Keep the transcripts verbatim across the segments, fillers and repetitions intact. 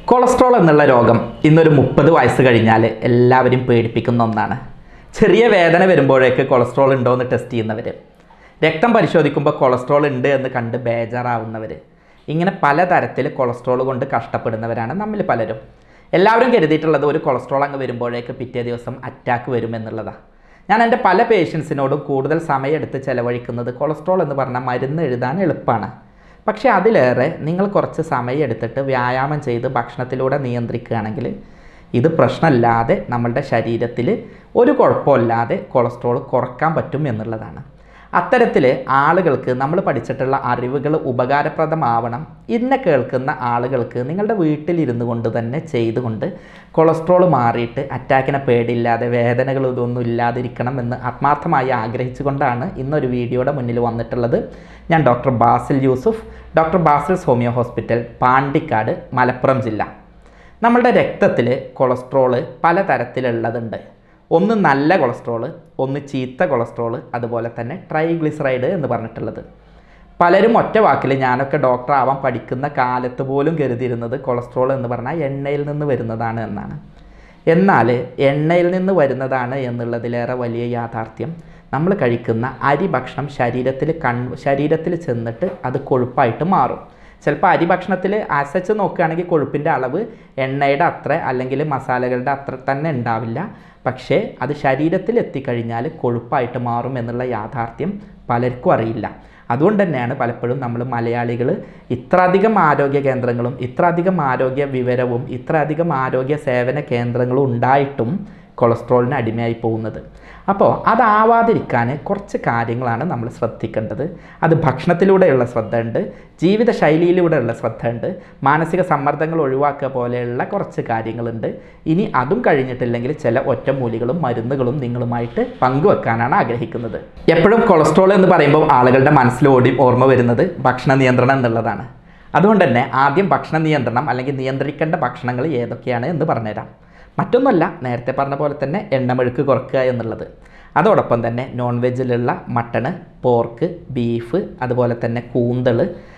Cholesterol എന്നുള്ള രോഗം ഇന്നൊരു മുപ്പത് വയസ്സ് കഴിഞ്ഞാൽ എല്ലാവരും പേടിപ്പിക്കുന്ന ഒന്നാണ്. ചെറിയ വേദന വരുമ്പോഴേക്ക് കൊളസ്ട്രോൾ ഉണ്ടോ എന്ന് ടെസ്റ്റ് ചെയ്യുന്നവർ, രക്തം പരിശോധിക്കുമ്പോൾ കൊളസ്ട്രോൾ ഉണ്ട് എന്ന് കണ്ട് ബേജാറാവുന്നവർ, ഇങ്ങനെ പലതരത്തിൽ കൊളസ്ട്രോൾ കൊണ്ട് കഷ്ടപ്പെടുന്നവരാണ് നമ്മിൽ പലരും. എല്ലാവരും കരുതിയിട്ടുള്ളത് ഒരു കൊളസ്ട്രോൾ അങ്ങ് വരുമ്പോഴേക്ക് പിറ്റേ ദിവസം അറ്റാക്ക് വരുമെന്നുള്ളതാണ്. ഞാൻ എൻ്റെ പല പേഷ്യൻസിനോടും കൂടുതൽ സമയമെടുത്ത് ചിലവഴിക്കുന്നത് കൊളസ്ട്രോൾ എന്ന് പറഞ്ഞാൽ മരുന്ന് എഴുതാൻ എളുപ്പമാണ്. പക്ഷേ അതിലേറെ നിങ്ങൾ കുറച്ച് സമയം എടുത്തിട്ട് വ്യായാമം ചെയ്ത് ഭക്ഷണത്തിലൂടെ നിയന്ത്രിക്കുകയാണെങ്കിൽ ഇത് പ്രശ്നമില്ലാതെ നമ്മളുടെ ശരീരത്തിൽ ഒരു കുഴപ്പമില്ലാതെ കൊളസ്ട്രോൾ കുറക്കാൻ പറ്റും എന്നുള്ളതാണ്. അത്തരത്തിൽ ആളുകൾക്ക് നമ്മൾ പഠിച്ചിട്ടുള്ള അറിവുകൾ ഉപകാരപ്രദമാവണം. ഇന്നെ കേൾക്കുന്ന ആളുകൾക്ക് നിങ്ങളുടെ വീട്ടിലിരുന്നു കൊണ്ട് തന്നെ ചെയ്തുകൊണ്ട് കൊളസ്ട്രോൾ മാറിയിട്ട് അറ്റാക്കിനെ പേടിയില്ലാതെ വേദനകൾ ഇതൊന്നും ഇല്ലാതിരിക്കണം എന്ന് ആത്മാർത്ഥമായി ആഗ്രഹിച്ചുകൊണ്ടാണ് ഇന്നൊരു വീഡിയോയുടെ മുന്നിൽ വന്നിട്ടുള്ളത്. ഞാൻ doctor Basil Yusuf, doctor Basil's homeo hospital, Pandikkad, Malappuram ജില്ല. നമ്മളുടെ രക്തത്തിൽ കൊളസ്ട്രോൾ പലതരത്തിലുള്ളതുണ്ട്. ഒന്ന് നല്ല കൊളസ്ട്രോൾ, ഒന്ന് ചീത്ത കൊളസ്ട്രോൾ, അതുപോലെ തന്നെ ട്രൈഗ്ലിസറൈഡ് എന്ന് പറഞ്ഞിട്ടുള്ളത്. പലരും ഒറ്റ വാക്കിൽ ഞാനൊക്കെ ഡോക്ടർ ആവാൻ പഠിക്കുന്ന കാലത്ത് പോലും കരുതിയിരുന്നത് കൊളസ്ട്രോൾ എന്ന് പറഞ്ഞാൽ എണ്ണയിൽ നിന്ന് വരുന്നതാണ് എന്നാണ്. എന്നാൽ എണ്ണയിൽ നിന്ന് വരുന്നതാണ് എന്നുള്ളതിലേറെ വലിയ യാഥാർത്ഥ്യം നമ്മൾ കഴിക്കുന്ന അരി ഭക്ഷണം ശരീരത്തിൽ കൺ ശരീരത്തിൽ ചെന്നിട്ട് അത് കൊഴുപ്പായിട്ട് മാറും. ചിലപ്പോൾ അരി ഭക്ഷണത്തിൽ ആസച്ച് നോക്കുകയാണെങ്കിൽ കൊഴുപ്പിൻ്റെ അളവ് എണ്ണയുടെ അത്ര അല്ലെങ്കിൽ മസാലകളുടെ അത്ര തന്നെ ഉണ്ടാവില്ല. പക്ഷേ അത് ശരീരത്തിൽ എത്തിക്കഴിഞ്ഞാൽ കൊഴുപ്പായിട്ട് മാറും എന്നുള്ള യാഥാർത്ഥ്യം പലർക്കും അറിയില്ല. അതുകൊണ്ട് തന്നെയാണ് പലപ്പോഴും നമ്മൾ മലയാളികൾ ഇത്രയധികം ആരോഗ്യ കേന്ദ്രങ്ങളും ഇത്രയധികം ആരോഗ്യ വിവരവും ഇത്രയധികം ആരോഗ്യ സേവന കേന്ദ്രങ്ങളും ഉണ്ടായിട്ടും കൊളസ്ട്രോളിന് അടിമയായി പോകുന്നത്. അപ്പോൾ അതാവാതിരിക്കാൻ കുറച്ച് കാര്യങ്ങളാണ് നമ്മൾ ശ്രദ്ധിക്കേണ്ടത്. അത് ഭക്ഷണത്തിലൂടെയുള്ള ശ്രദ്ധയുണ്ട്, ജീവിതശൈലിയിലൂടെയുള്ള ശ്രദ്ധയുണ്ട്, മാനസിക സമ്മർദ്ദങ്ങൾ ഒഴിവാക്കുക പോലെയുള്ള കുറച്ച് കാര്യങ്ങളുണ്ട്. ഇനി അതും കഴിഞ്ഞിട്ടില്ലെങ്കിൽ ചില ഒറ്റമൂലികളും മരുന്നുകളും നിങ്ങളുമായിട്ട് പങ്കുവെക്കാനാണ് ആഗ്രഹിക്കുന്നത്. എപ്പോഴും കൊളസ്ട്രോൾ എന്ന് പറയുമ്പോൾ ആളുകളുടെ മനസ്സിൽ ഓടി ഓർമ്മ വരുന്നത് ഭക്ഷണ നിയന്ത്രണം എന്നുള്ളതാണ്. അതുകൊണ്ട് തന്നെ ആദ്യം ഭക്ഷണ നിയന്ത്രണം അല്ലെങ്കിൽ നിയന്ത്രിക്കേണ്ട ഭക്ഷണങ്ങൾ ഏതൊക്കെയാണ് എന്ന് പറഞ്ഞുതരാം. മറ്റൊന്നുമല്ല, നേരത്തെ പറഞ്ഞ പോലെ തന്നെ എണ്ണമെഴുക്ക് കുറയ്ക്കുക എന്നുള്ളത്. അതോടൊപ്പം തന്നെ നോൺ വെജിലുള്ള മട്ടണ്, പോർക്ക്, ബീഫ്, അതുപോലെ തന്നെ കൂന്തൾ,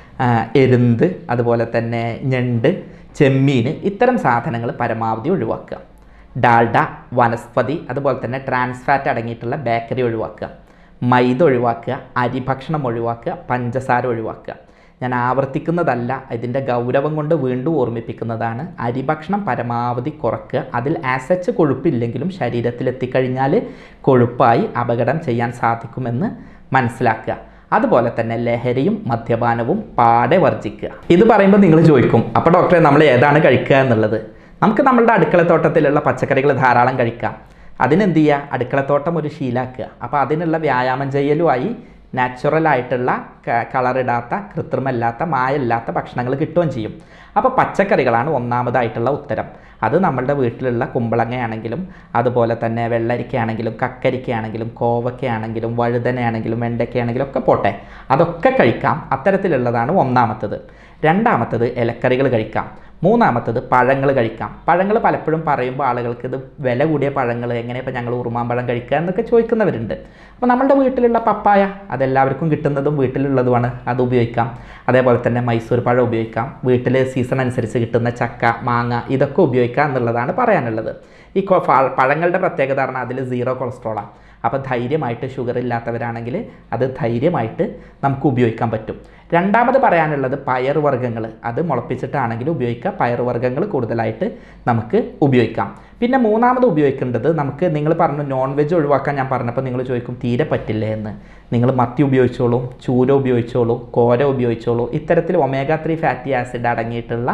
എരുന്ത്, അതുപോലെ തന്നെ ഞണ്ട്, ചെമ്മീൻ, ഇത്തരം സാധനങ്ങൾ പരമാവധി ഒഴിവാക്കുക. ഡാൽഡ, വനസ്പതി, അതുപോലെ തന്നെ ട്രാൻസ് ഫാറ്റ് അടങ്ങിയിട്ടുള്ള ബേക്കറി ഒഴിവാക്കുക. മൈദ ഒഴിവാക്കുക, അരി ഭക്ഷണം ഒഴിവാക്കുക, പഞ്ചസാര ഒഴിവാക്കുക. ഞാൻ ആവർത്തിക്കുന്നതല്ല, ഇതിൻ്റെ ഗൗരവം കൊണ്ട് വീണ്ടും ഓർമ്മിപ്പിക്കുന്നതാണ്. അരിഭക്ഷണം പരമാവധി കുറയ്ക്കുക. അതിൽ ആസച്ച് കൊഴുപ്പില്ലെങ്കിലും ശരീരത്തിലെത്തിക്കഴിഞ്ഞാൽ കൊഴുപ്പായി അപകടം ചെയ്യാൻ സാധിക്കുമെന്ന് മനസ്സിലാക്കുക. അതുപോലെ തന്നെ ലഹരിയും മദ്യപാനവും പാടെ വർജിക്കുക. ഇത് പറയുമ്പോൾ നിങ്ങൾ ചോദിക്കും, അപ്പോൾ ഡോക്ടറെ നമ്മൾ ഏതാണ് കഴിക്കുക എന്നുള്ളത്? നമുക്ക് നമ്മളുടെ അടുക്കളത്തോട്ടത്തിലുള്ള പച്ചക്കറികൾ ധാരാളം കഴിക്കാം. അതിനെന്ത് ചെയ്യുക? അടുക്കളത്തോട്ടം ഒരു ശീലാക്കുക. അപ്പോൾ അതിനുള്ള വ്യായാമം ചെയ്യലുമായി നാച്ചുറലായിട്ടുള്ള കളറിടാത്ത കൃത്രിമല്ലാത്ത മായമില്ലാത്ത ഭക്ഷണങ്ങൾ കിട്ടുകയും ചെയ്യും. അപ്പോൾ പച്ചക്കറികളാണ് ഒന്നാമതായിട്ടുള്ള ഉത്തരം. അത് നമ്മളുടെ വീട്ടിലുള്ള കുമ്പളങ്ങയാണെങ്കിലും അതുപോലെ തന്നെ വെള്ളരിക്കയാണെങ്കിലും കക്കരിക്കയാണെങ്കിലും കോവക്കയാണെങ്കിലും വഴുതനയാണെങ്കിലും വെണ്ടയ്ക്കയാണെങ്കിലും ഒക്കെ പോട്ടെ, അതൊക്കെ കഴിക്കാം. അത്തരത്തിലുള്ളതാണ് ഒന്നാമത്തത്. രണ്ടാമത്തത് ഇലക്കറികൾ കഴിക്കാം. മൂന്നാമത്തത് പഴങ്ങൾ കഴിക്കാം. പഴങ്ങൾ പലപ്പോഴും പറയുമ്പോൾ ആളുകൾക്ക് ഇത് വില കൂടിയ പഴങ്ങൾ എങ്ങനെ ഇപ്പോൾ ഞങ്ങൾ ഉറുമാമ്പഴം കഴിക്കുക എന്നൊക്കെ ചോദിക്കുന്നവരുണ്ട്. അപ്പോൾ നമ്മളുടെ വീട്ടിലുള്ള പപ്പായ അതെല്ലാവർക്കും കിട്ടുന്നതും വീട്ടിലുള്ളതുമാണ്, അത് ഉപയോഗിക്കാം. അതേപോലെ തന്നെ മൈസൂർ പഴം ഉപയോഗിക്കാം. വീട്ടിൽ സീസൺ അനുസരിച്ച് കിട്ടുന്ന ചക്ക, മാങ്ങ, ഇതൊക്കെ ഉപയോഗിക്കാം എന്നുള്ളതാണ് പറയാനുള്ളത്. ഈ പഴങ്ങളുടെ പ്രത്യേകത പറഞ്ഞാൽ അതിൽ സീറോ കൊളസ്ട്രോളാണ്. അപ്പോൾ ധൈര്യമായിട്ട് ഷുഗർ ഇല്ലാത്തവരാണെങ്കിൽ അത് ധൈര്യമായിട്ട് നമുക്ക് ഉപയോഗിക്കാൻ പറ്റും. രണ്ടാമത് പറയാനുള്ളത് പയറുവർഗ്ഗങ്ങൾ, അത് മുളപ്പിച്ചിട്ടാണെങ്കിൽ ഉപയോഗിക്കുക. പയറുവർഗ്ഗങ്ങൾ കൂടുതലായിട്ട് നമുക്ക് ഉപയോഗിക്കാം. പിന്നെ മൂന്നാമത് ഉപയോഗിക്കേണ്ടത് നമുക്ക്, നിങ്ങൾ പറഞ്ഞു നോൺ വെജ് ഒഴിവാക്കാൻ ഞാൻ പറഞ്ഞപ്പോൾ നിങ്ങൾ ചോദിക്കും തീരെ പറ്റില്ലേ എന്ന്. നിങ്ങൾ മത്തി ഉപയോഗിച്ചോളൂ, ചൂര ഉപയോഗിച്ചോളൂ, കോര ഉപയോഗിച്ചോളൂ. ഇത്തരത്തിൽ ഒമേഗ ത്രീ ഫാറ്റി ആസിഡ് അടങ്ങിയിട്ടുള്ള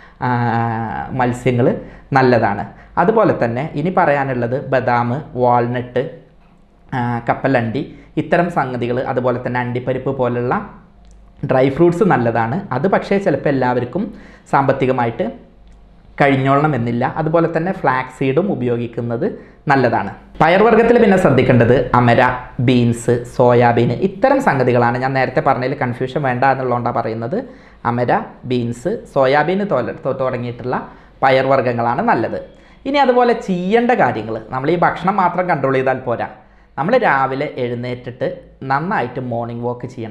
മത്സ്യങ്ങൾ നല്ലതാണ്. അതുപോലെ തന്നെ ഇനി പറയാനുള്ളത് ബദാം, വാൾനട്ട്, കപ്പലണ്ടി, ഇത്തരം സംഗതികൾ, അതുപോലെ തന്നെ അണ്ടിപ്പരിപ്പ് പോലുള്ള ഡ്രൈ ഫ്രൂട്ട്സ് നല്ലതാണ്. അത് പക്ഷേ ചിലപ്പോൾ എല്ലാവർക്കും സാമ്പത്തികമായിട്ട് കഴിഞ്ഞോളണം എന്നില്ല. അതുപോലെ തന്നെ ഫ്ലാക്സ് സീഡും ഉപയോഗിക്കുന്നത് നല്ലതാണ്. പയർവർഗ്ഗത്തിൽ പിന്നെ ശ്രദ്ധിക്കേണ്ടത് അമര, ബീൻസ്, സോയാബീൻ, ഇത്തരം സംഗതികളാണ്. ഞാൻ നേരത്തെ പറഞ്ഞതിൽ കൺഫ്യൂഷൻ വേണ്ട എന്നുള്ളതുകൊണ്ടാണ് പറയുന്നത്. അമര, ബീൻസ്, സോയാബീൻ തുടങ്ങിയിട്ടുള്ള പയർവർഗ്ഗങ്ങളാണ് നല്ലത്. ഇനി അതുപോലെ ചെയ്യേണ്ട കാര്യങ്ങൾ, നമ്മൾ ഈ ഭക്ഷണം മാത്രം കൺട്രോൾ ചെയ്താൽ പോരാ. നമ്മൾ രാവിലെ എഴുന്നേറ്റിട്ട് നന്നായിട്ട് മോർണിംഗ് വാക്ക് ചെയ്യണം.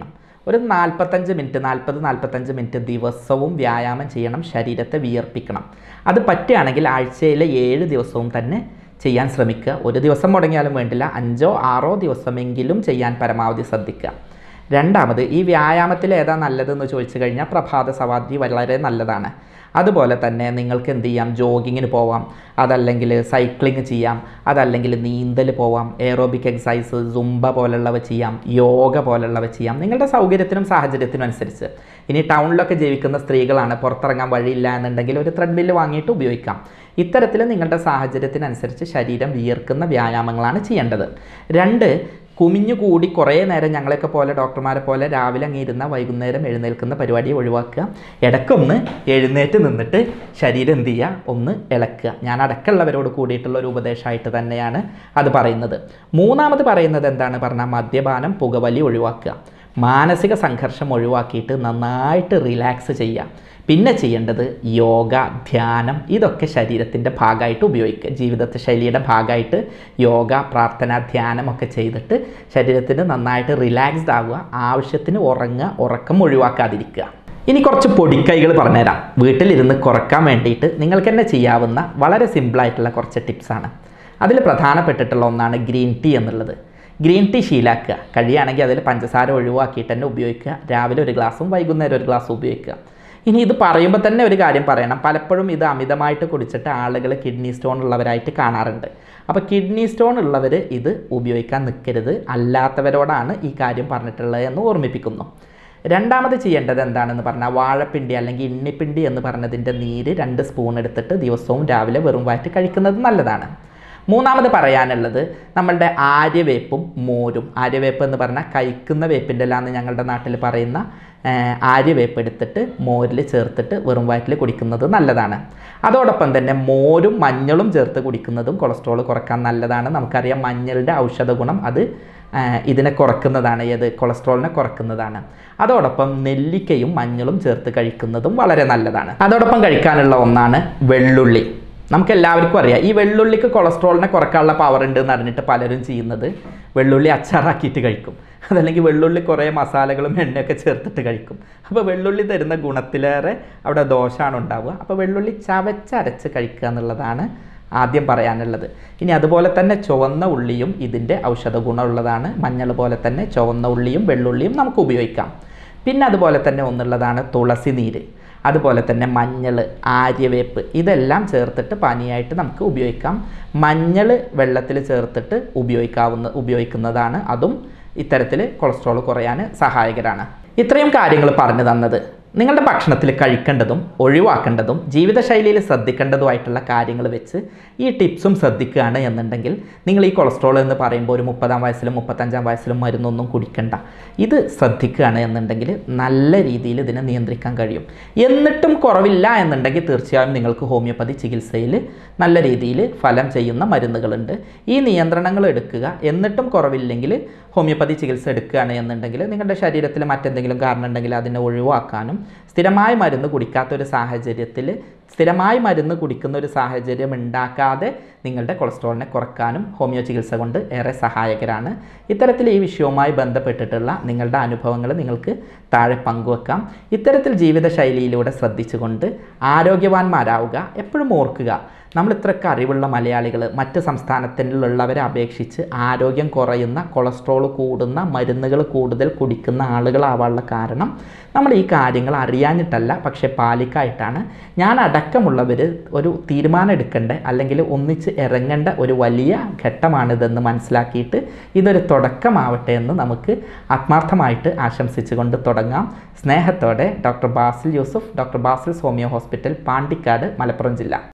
ഒരു നാൽപ്പത്തഞ്ച് മിനിറ്റ് നാൽപ്പത് നാൽപ്പത്തഞ്ച് മിനിറ്റ് ദിവസവും വ്യായാമം ചെയ്യണം, ശരീരത്തെ വിയർപ്പിക്കണം. അത് പറ്റുകയാണെങ്കിൽ ആഴ്ചയിലെ ഏഴ് ദിവസവും തന്നെ ചെയ്യാൻ ശ്രമിക്കുക. ഒരു ദിവസം മുടങ്ങിയാലും വേണ്ടില്ല, അഞ്ചോ ആറോ ദിവസമെങ്കിലും ചെയ്യാൻ പരമാവധി ശ്രദ്ധിക്കുക. രണ്ടാമത്, ഈ വ്യായാമത്തിൽ ഏതാ നല്ലതെന്ന് ചോദിച്ചു കഴിഞ്ഞാൽ പ്രഭാത സവാരി വളരെ നല്ലതാണ്. അതുപോലെ തന്നെ നിങ്ങൾക്ക് എന്ത് ചെയ്യാം, ജോഗിങ്ങിന് പോവാം, അതല്ലെങ്കിൽ സൈക്ലിങ് ചെയ്യാം, അതല്ലെങ്കിൽ നീന്തൽ പോവാം, എയറോബിക് എക്സസൈസ്, സുംബ പോലുള്ളവ ചെയ്യാം, യോഗ പോലുള്ളവ ചെയ്യാം, നിങ്ങളുടെ സൗകര്യത്തിനും സാഹചര്യത്തിനും അനുസരിച്ച്. ഇനി ടൗണിലൊക്കെ ജീവിക്കുന്ന സ്ത്രീകളാണ്, പുറത്തിറങ്ങാൻ വഴിയില്ല എന്നുണ്ടെങ്കിൽ ഒരു ത്രെഡ്മില്ല് വാങ്ങിയിട്ട് ഉപയോഗിക്കാം. ഇത്തരത്തിൽ നിങ്ങളുടെ സാഹചര്യത്തിനനുസരിച്ച് ശരീരം വിയർക്കുന്ന വ്യായാമങ്ങളാണ് ചെയ്യേണ്ടത്. രണ്ട്, കുമിഞ്ഞുകൂടി കുറേ നേരം ഞങ്ങളെയൊക്കെ പോലെ ഡോക്ടർമാരെ പോലെ രാവിലെ അങ്ങ് ഇരുന്ന വൈകുന്നേരം എഴുന്നേൽക്കുന്ന പരിപാടി ഒഴിവാക്കുക. ഇടയ്ക്കൊന്ന് എഴുന്നേറ്റ് നിന്നിട്ട് ശരീരം എന്ത് ചെയ്യുക, ഒന്ന് ഇളക്കുക. ഞാൻ അടക്കമുള്ളവരോട് കൂടിയിട്ടുള്ള ഒരു ഉപദേശമായിട്ട് തന്നെയാണ് അത് പറയുന്നത്. മൂന്നാമത് പറയുന്നത് എന്താണ് പറഞ്ഞാൽ, മദ്യപാനം, പുകവലി ഒഴിവാക്കുക. മാനസിക സംഘർഷം ഒഴിവാക്കിയിട്ട് നന്നായിട്ട് റിലാക്സ് ചെയ്യുക. പിന്നെ ചെയ്യേണ്ടത് യോഗ, ധ്യാനം, ഇതൊക്കെ ശരീരത്തിൻ്റെ ഭാഗമായിട്ട് ഉപയോഗിക്കുക. ജീവിതത്തെ ശൈലിയുടെ ഭാഗമായിട്ട് യോഗ, പ്രാർത്ഥന, ധ്യാനമൊക്കെ ചെയ്തിട്ട് ശരീരത്തിന് നന്നായിട്ട് റിലാക്സ്ഡ് ആവുക. ആവശ്യത്തിന് ഉറങ്ങുക, ഉറക്കം ഒഴിവാക്കാതിരിക്കുക. ഇനി കുറച്ച് പൊടിക്കൈകൾ പറഞ്ഞുതരാം. വീട്ടിലിരുന്ന് കുറക്കാൻ വേണ്ടിയിട്ട് നിങ്ങൾക്ക് തന്നെ ചെയ്യാവുന്ന വളരെ സിമ്പിളായിട്ടുള്ള കുറച്ച് ടിപ്സാണ്. അതിൽ പ്രധാനപ്പെട്ടിട്ടുള്ള ഒന്നാണ് ഗ്രീൻ ടീ എന്നുള്ളത്. ഗ്രീൻ ടീ ശീലാക്കുക. കഴിയുകയാണെങ്കിൽ അതിൽ പഞ്ചസാര ഒഴിവാക്കിയിട്ട് തന്നെ ഉപയോഗിക്കുക. രാവിലെ ഒരു ഗ്ലാസും വൈകുന്നേരം ഒരു ഗ്ലാസും ഉപയോഗിക്കുക. ഇനി ഇത് പറയുമ്പോൾ തന്നെ ഒരു കാര്യം പറയണം, പലപ്പോഴും ഇത് അമിതമായിട്ട് കുടിച്ചിട്ട് ആളുകൾ കിഡ്നി സ്റ്റോൺ ഉള്ളവരായിട്ട് കാണാറുണ്ട്. അപ്പോൾ കിഡ്നി സ്റ്റോൺ ഉള്ളവർ ഇത് ഉപയോഗിക്കാൻ നിൽക്കരുത്, അല്ലാത്തവരോടാണ് ഈ കാര്യം പറഞ്ഞിട്ടുള്ളത് എന്ന് ഓർമ്മിപ്പിക്കുന്നു. രണ്ടാമത് ചെയ്യേണ്ടത് എന്താണെന്ന് പറഞ്ഞാൽ, വാഴപ്പിണ്ടി അല്ലെങ്കിൽ ഇണ്ണിപ്പിണ്ടി എന്ന് പറഞ്ഞതിൻ്റെ നീര് രണ്ട് സ്പൂൺ എടുത്തിട്ട് ദിവസവും രാവിലെ വെറും വയറ്റ് കഴിക്കുന്നത് നല്ലതാണ്. മൂന്നാമത് പറയാനുള്ളത് നമ്മളുടെ ആര്യവേപ്പും മോരും. ആര്യവേപ്പ് എന്ന് പറഞ്ഞാൽ കഴിക്കുന്ന വേപ്പിൻ്റെ എല്ലാന്ന് ഞങ്ങളുടെ നാട്ടിൽ പറയുന്ന ആര്യവേപ്പ് എടുത്തിട്ട് മോരിൽ ചേർത്തിട്ട് വെറും വയറ്റിൽ കുടിക്കുന്നത് നല്ലതാണ്. അതോടൊപ്പം തന്നെ മോരും മഞ്ഞളും ചേർത്ത് കുടിക്കുന്നതും കൊളസ്ട്രോൾ കുറക്കാൻ നല്ലതാണ്. നമുക്കറിയാം മഞ്ഞളുടെ ഔഷധ ഗുണം അത് ഇതിനെ കുറക്കുന്നതാണ്, ഏത് കൊളസ്ട്രോളിനെ കുറക്കുന്നതാണ്. അതോടൊപ്പം നെല്ലിക്കയും മഞ്ഞളും ചേർത്ത് കഴിക്കുന്നതും വളരെ നല്ലതാണ്. അതോടൊപ്പം കഴിക്കാനുള്ള ഒന്നാണ് വെള്ളുള്ളി. നമുക്ക് എല്ലാവർക്കും അറിയാം ഈ വെള്ളുള്ളിക്ക് കൊളസ്ട്രോളിനെ കുറക്കാനുള്ള പവർ ഉണ്ട് എന്ന് അറിഞ്ഞിട്ട് പലരും ചെയ്യുന്നത് വെള്ളുള്ളി അച്ചാറാക്കിയിട്ട് കഴിക്കും, അതല്ലെങ്കിൽ വെള്ളുള്ളി കുറേ മസാലകളും എണ്ണയൊക്കെ ചേർത്തിട്ട് കഴിക്കും. അപ്പോൾ വെള്ളുള്ളി തരുന്ന ഗുണത്തിലേറെ അവിടെ ദോഷമാണ് ഉണ്ടാവുക. അപ്പോൾ വെള്ളുള്ളി ചവച്ചരച്ച് കഴിക്കുക എന്നുള്ളതാണ് ആദ്യം പറയാനുള്ളത്. ഇനി അതുപോലെ തന്നെ ചുവന്ന ഉള്ളിയും ഇതിൻ്റെ ഔഷധ ഗുണമുള്ളതാണ്. മഞ്ഞൾ പോലെ തന്നെ ചുവന്ന ഉള്ളിയും വെള്ളുള്ളിയും നമുക്ക് ഉപയോഗിക്കാം. പിന്നെ അതുപോലെ തന്നെ ഒന്നുള്ളതാണ് തുളസി നീര്, അതുപോലെ തന്നെ മഞ്ഞൾ, ആര്യവേപ്പ്, ഇതെല്ലാം ചേർത്തിട്ട് പാനീയമായിട്ട് നമുക്ക് ഉപയോഗിക്കാം. മഞ്ഞൾ വെള്ളത്തിൽ ചേർത്തിട്ട് ഉപയോഗിക്കാവുന്ന ഉപയോഗിക്കുന്നതാണ്. അതും ഇത്തരത്തിൽ കൊളസ്ട്രോൾ കുറയാൻ സഹായകരമാണ്. ഇത്രയും കാര്യങ്ങൾ പറഞ്ഞു തന്നത് നിങ്ങളുടെ ഭക്ഷണത്തിൽ കഴിക്കേണ്ടതും ഒഴിവാക്കേണ്ടതും ജീവിതശൈലിയിൽ ശ്രദ്ധിക്കേണ്ടതുമായിട്ടുള്ള കാര്യങ്ങൾ വെച്ച് ഈ ടിപ്സും ശ്രദ്ധിക്കുകയാണ് എന്നുണ്ടെങ്കിൽ നിങ്ങൾ ഈ കൊളസ്ട്രോൾ എന്ന് പറയുമ്പോൾ ഒരു മുപ്പതാം വയസ്സിലും മുപ്പത്തഞ്ചാം വയസ്സിലും മരുന്നൊന്നും കുടിക്കണ്ട. ഇത് ശ്രദ്ധിക്കുകയാണ് എന്നുണ്ടെങ്കിൽ നല്ല രീതിയിൽ ഇതിനെ നിയന്ത്രിക്കാൻ കഴിയും. എന്നിട്ടും കുറവില്ല എന്നുണ്ടെങ്കിൽ തീർച്ചയായും നിങ്ങൾക്ക് ഹോമിയോപ്പതി ചികിത്സയിൽ നല്ല രീതിയിൽ ഫലം ചെയ്യുന്ന മരുന്നുകളുണ്ട്. ഈ നിയന്ത്രണങ്ങൾ എടുക്കുക. എന്നിട്ടും കുറവില്ലെങ്കിൽ ഹോമിയോപ്പതി ചികിത്സ എടുക്കുകയാണ് എന്നുണ്ടെങ്കിൽ നിങ്ങളുടെ ശരീരത്തിൽ മറ്റെന്തെങ്കിലും കാരണം ഉണ്ടെങ്കിൽ അതിനെ ഒഴിവാക്കാനും, സ്ഥിരമായി മരുന്ന് കുടിക്കാത്തൊരു സാഹചര്യത്തിൽ സ്ഥിരമായി മരുന്ന് കുടിക്കുന്ന ഒരു സാഹചര്യം ഉണ്ടാക്കാതെ നിങ്ങളുടെ കൊളസ്ട്രോളിനെ കുറക്കാനും ഹോമിയോ ചികിത്സ കൊണ്ട് ഏറെ സഹായകരമാണ്. ഇത്തരത്തിൽ ഈ വിഷയവുമായി ബന്ധപ്പെട്ടിട്ടുള്ള നിങ്ങളുടെ അനുഭവങ്ങൾ നിങ്ങൾക്ക് താഴെ പങ്കുവെക്കാം. ഇത്തരത്തിൽ ജീവിതശൈലിയിലൂടെ ശ്രദ്ധിച്ചുകൊണ്ട് ആരോഗ്യവാന്മാരാവുക. എപ്പോഴും ഓർക്കുക, നമ്മൾ ഇത്രയൊക്കെ അറിവുള്ള മലയാളികൾ മറ്റ് സംസ്ഥാനത്തിലുള്ളവരെ അപേക്ഷിച്ച് ആരോഗ്യം കുറയുന്ന, കൊളസ്ട്രോൾ കൂടുന്ന, മരുന്നുകൾ കൂടുതൽ കുടിക്കുന്ന ആളുകളാവാനുള്ള കാരണം നമ്മൾ ഈ കാര്യങ്ങൾ അറിയാഞ്ഞിട്ടല്ല, പക്ഷേ പാലിക്കായിട്ടാണ്. ഞാൻ അടക്കമുള്ളവർ ഒരു തീരുമാനം എടുക്കേണ്ട അല്ലെങ്കിൽ ഒന്നിച്ച് ഇറങ്ങേണ്ട ഒരു വലിയ ഘട്ടമാണിതെന്ന് മനസ്സിലാക്കിയിട്ട് ഇതൊരു തുടക്കമാവട്ടെ എന്ന് നമുക്ക് ആത്മാർത്ഥമായിട്ട് ആശംസിച്ചുകൊണ്ട് തുടങ്ങാം. സ്നേഹത്തോടെ doctor Basil Yusuf, doctor Basil homeo hospital, Pandikkad, Malappuram ജില്ല.